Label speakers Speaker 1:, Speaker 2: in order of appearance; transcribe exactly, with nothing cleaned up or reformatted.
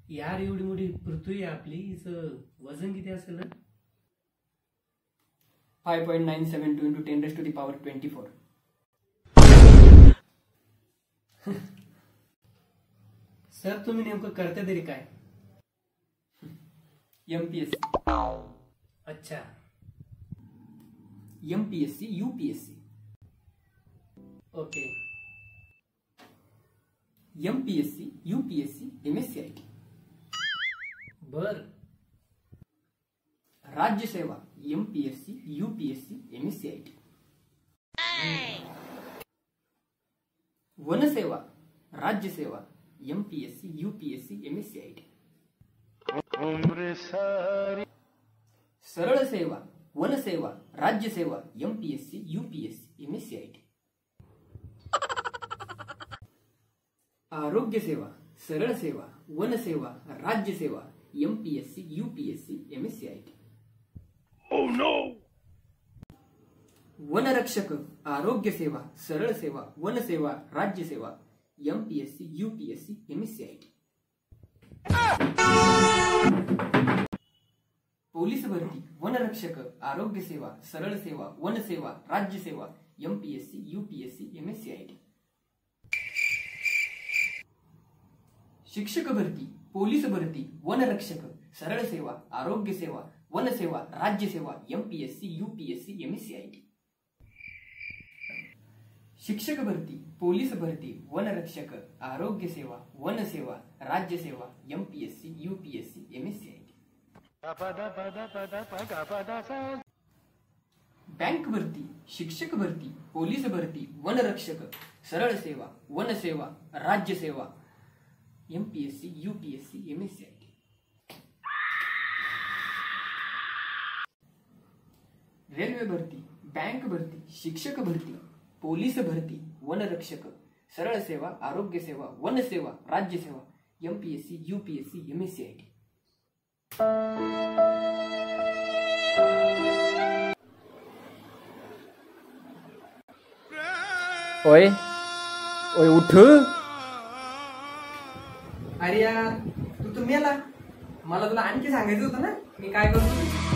Speaker 1: यार एवढी मोठी पृथ्वी आहे आपली, हिचं वजन किती असेल?
Speaker 2: Five point nine seven two into ten raise to the power twenty four.
Speaker 1: Sir तुम्ही नेमकं करते तरी काय?
Speaker 2: एमपीएससी.
Speaker 1: अच्छा.
Speaker 2: MPSC UPSC.
Speaker 1: Okay.
Speaker 2: MPSC UPSC MSC IT.
Speaker 1: बर.
Speaker 2: राज्य सेवा एमपीएससी यूपीएससी एमएससी आईटी. वन सेवा राज्य सेवा एमपीएससी यूपीएससी एमएससी आईटी. सरळ सेवा वन सेवा राज्य सेवा एमपीएससी यूपीएससी एमएससी आईटी. आरोग्य सेवा सरळ सेवा वन सेवा राज्य सेवा MPSC UPSC MSC IT.
Speaker 3: Oh no!
Speaker 2: वनरक्षक आरोग्य सेवा सरळ सेवा वन सेवा राज्य सेवा MPSC UPSC MSC IT. Police भरती वनरक्षक आरोग्य सेवा सरळ सेवा वन सेवा राज्य सेवा एमपीएससी यूपीएससी एमएससी आईटी. शिक्षक भरती पोलीस भरती वनरक्षक सरळ सेवा आरोग्य सेवा वन सेवा राज्य सेवा एमपीएससी यूपीएससी एमएससी आईटी. शिक्षक भरती पोलीस भरती वनरक्षक आरोग्य सेवा वन सेवा राज्य सेवा MPSC UPSC MSC IT. Bank भरती शिक्षक भरती पोलीस भरती वनरक्षक सरळ सेवा वन सेवा राज्य सेवा MPSC UPSC MSC IT. Railway भरती बँक भरती शिक्षक भरती पोलीस भरती वनरक्षक सरळ सेवा आरोग्य सेवा वन सेवा राज्य सेवा एमपीएससी यूपीएससी एमएससी आईटी.
Speaker 4: ओए ओए उठ.
Speaker 2: अरे यार तू तर मेला. मला तुला आणखी सांगायचं होतं ना मी काय करतो.